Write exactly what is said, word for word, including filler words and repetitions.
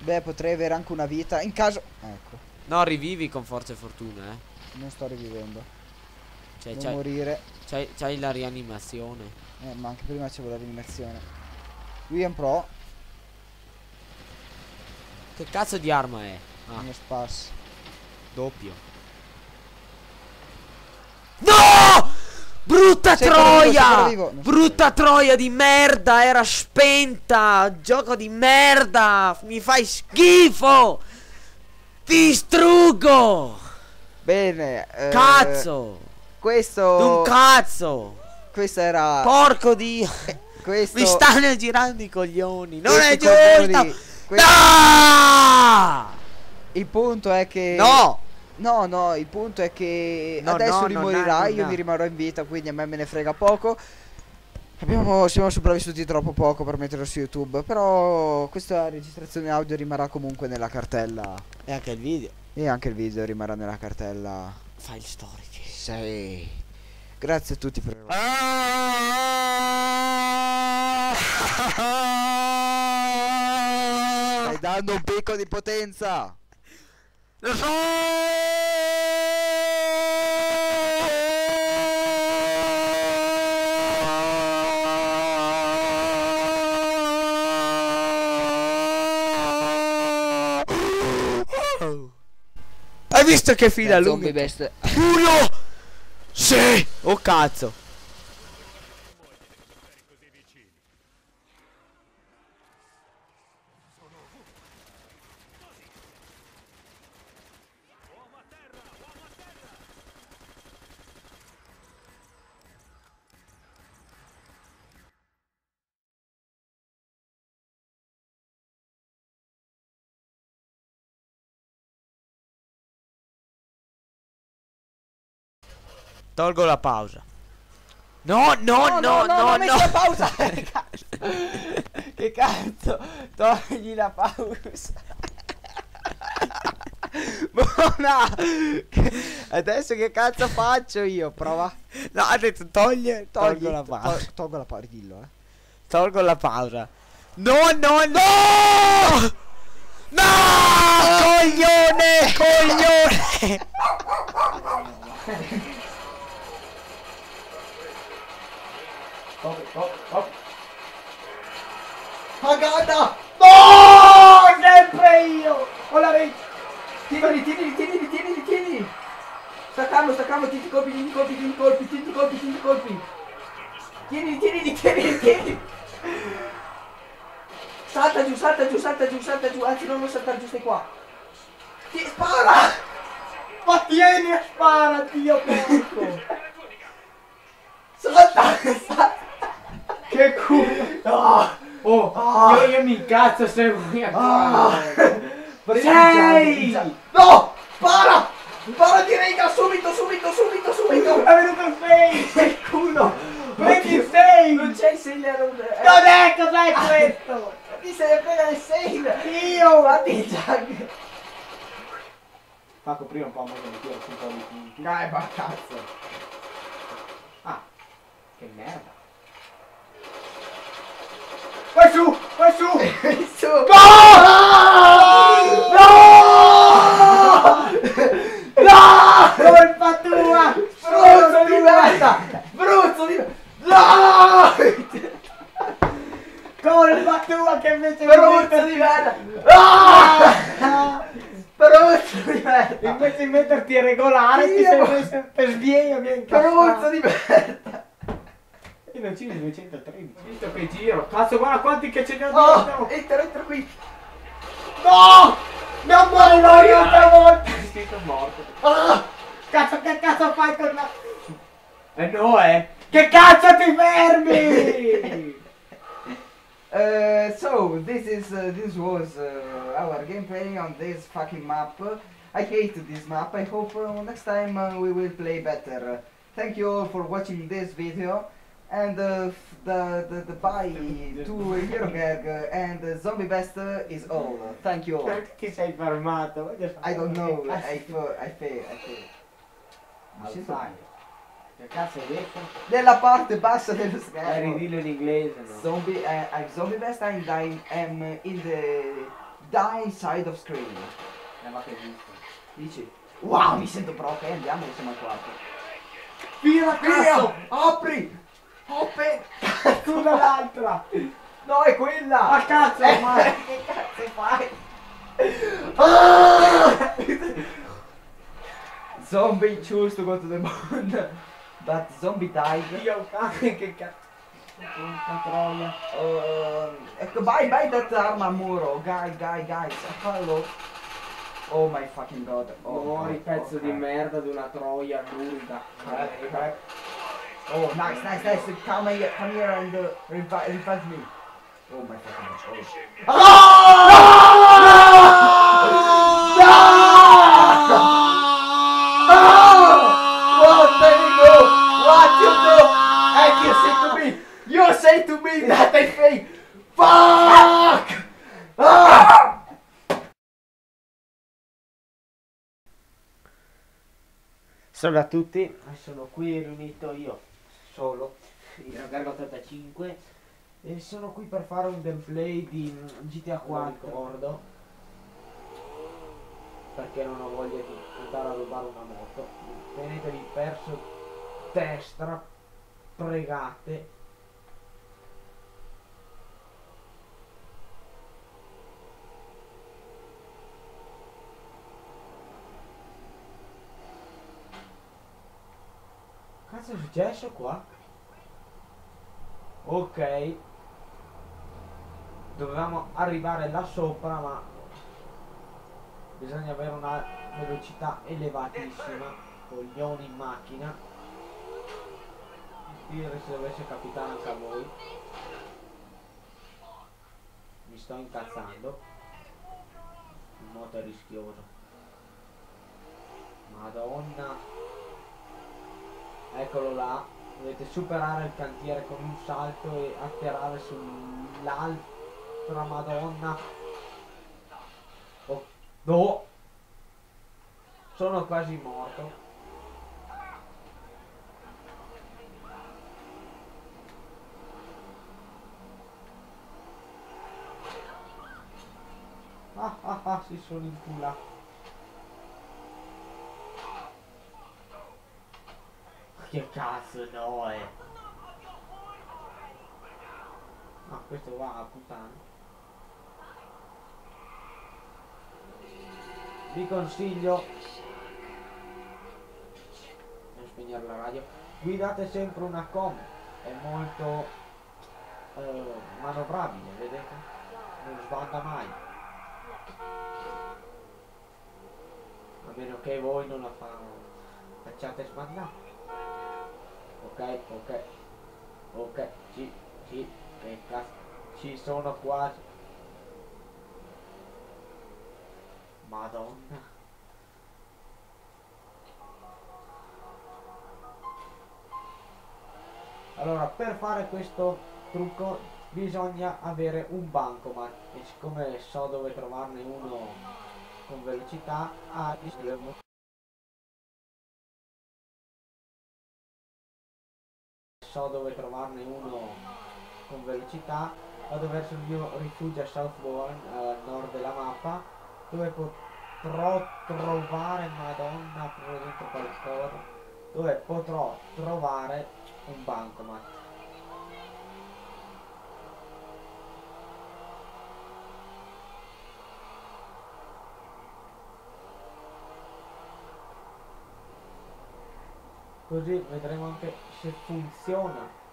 Beh, potrei avere anche una vita. In caso... Ecco. No, rivivi con forza e fortuna, eh. Non sto rivivendo. Cioè, Non morire. c'hai la rianimazione. Eh, ma anche prima c'avevo la rianimazione. Lui è un pro. Che cazzo di arma è? Ah, Uno spas. doppio. No! Brutta Sei ancora vivo, sei troia! ancora vivo. Non so Brutta troia di merda! Era spenta! Gioco di merda! Mi fai schifo! Ti distruggo! Bene. eh, Cazzo! Questo... Un cazzo! Questo era... Porco dio! Questo... Mi stanno girando i coglioni! Non questi è giusto! coglioni- questo- No! Il punto è che... No! No, no, il punto è che No, adesso no, rimorirai, no, no, io no. mi rimarrò in vita, quindi a me me ne frega poco. Abbiamo, siamo sopravvissuti troppo poco per metterlo su YouTube, però questa registrazione audio rimarrà comunque nella cartella. E anche il video. E anche il video rimarrà nella cartella. File storiche. Sì. Grazie a tutti per aver... Stai dando un picco di potenza. Lo so! Hai visto che fila lunga? Zombie best. Uno! Sì! Oh cazzo! Tolgo la pausa. No, no, no, no, ho messo no. la pausa. Che cazzo? Togli la pausa. Buona. Adesso che cazzo faccio io? Prova. No, ha detto toglie, Togli, tolgo la to- pausa. tolgo la pausa, dillo, eh. Tolgo la pausa. No, no, no! No! Coglione! Coglione! Oh, oh, oh. Pagata! No! Sempre io! Ho la rete! Tienili, tienili, tienili, tienili, tienili! Staccammo, staccammo, tieni colpi, tieni colpi, tieni colpi, tieni colpi, tieni colpi! Tienili, tienili, tienili, tienili! Salta giù, salta giù, salta giù, salta giù, anzi non lo saltare giù, stai qua! Ti spara! Ma tieni e spara, Dio porco! Salta! Salta! Che culo! No! Oh! Oh, io, io mi incazzo se vuoi ancora. Sei! No! Spara! Spara di rega subito, subito, subito, subito! È venuto il sei! Che culo! Prendi il sei! Non c'è il sailor! Non è cos'è questo? Chi se ne frega del sailor? Io! Fatti Jug! Fa coprire un po', ma che mi tiro su un po' di punti. Dai, ma cazzo! Ah, che merda. Vai su! Vai su! Su! No! No! Colpa tua! Bruzzo di merda! Bruzzo di merda! No! Colpa tua che invece Bruzzo di merda! Ah! Bruzzo di merda! invece di metterti a regolare ti Io- sei messo per sbieglio che Bruzzo di merda! Io ne ho uccisi duecentotredici. Visto che giro. Cazzo, guarda quanti che ce ne ho Oh! dentro. Entra, entra qui! No! Non morirò io un'altra volta! Sì, sono morto! Ah! Cazzo, che cazzo fai con la... Eh no, eh! Che cazzo ti fermi? Uh, so this is uh, this was uh, our gameplay on this fucking map. I hate this map. I hope uh, next time uh, we will play better. Thank you all for watching this video, and uh, f- the the the bye to Hero Gag uh, and uh, Zombie Best uh, is all. Thank you all. Perché ti sei fermato? Voglio I sapere don't know. che cazzo I ti- feel. I feel. I feel. Mi sento Outside. Che cazzo hai detto? nella parte bassa dello Eh, schermo. ridillo in inglese, no? Zombie, uh, I'm Zombie Best and I am in the die inside of screen. Eh, ma che visto. Dici, wow, mi sento pro, ok, andiamo, siamo al quarto. Via, cazzo! Via! Apri! Open! Tu dall'altra! No, è quella! Ma cazzo, Eh, ma... che cazzo fai? Ah! Zombie choose to go to the moon, but zombie died. Io, cane, che cazzo. Porca troia. Uh, ecco, buy, buy that armamuro, guy, guy, guys, fallo. Oh my fucking god. Oh, Muori, god, pezzo oh, di crap. merda di una troia lurida. Crap, crap. Oh, nice, nice, nice. Come here, come here and uh, revive, revive me. Oh my fucking god. Oh. What did you do? What you do? And you say to me, you say to me that I think, fuck! Ah! Salve a tutti, sono qui riunito io solo, in Gargo ottantacinque, e sono qui per fare un gameplay di G T A quattro, ricordo, perché non ho voglia di andare a rubare una moto. Tenetevi perso destra, pregate. Cazzo è successo qua? Ok. Dovevamo arrivare là sopra, ma bisogna avere una velocità elevatissima. Coglioni in macchina. Dire se dovesse capitare anche a voi. Mi sto incazzando. Il moto è rischioso. Madonna. Eccolo là, dovete superare il cantiere con un salto e atterrare sull'altra Madonna. Oh, no! Sono quasi morto. Ah ah ah, si sono inculato. Che cazzo, no, eh. Ah, questo va a puttana. Vi consiglio, devo spegnere la radio, guidate sempre una com, è molto eh, manovrabile, vedete? Non sbanda mai. A meno che voi non la fa, facciate sbandare. Ok, ok, ok, ci, ci, che cazzo, ci sono quasi. Madonna. Allora, per fare questo trucco bisogna avere un bancomat, e siccome so dove trovarne uno con velocità, ah, so dove trovarne uno con velocità, vado verso il mio rifugio a Southbourne, a nord della mappa, dove potrò trovare, madonna, proprio dentro qualcosa, dove potrò trovare un bancomat. Così vedremo anche se funziona.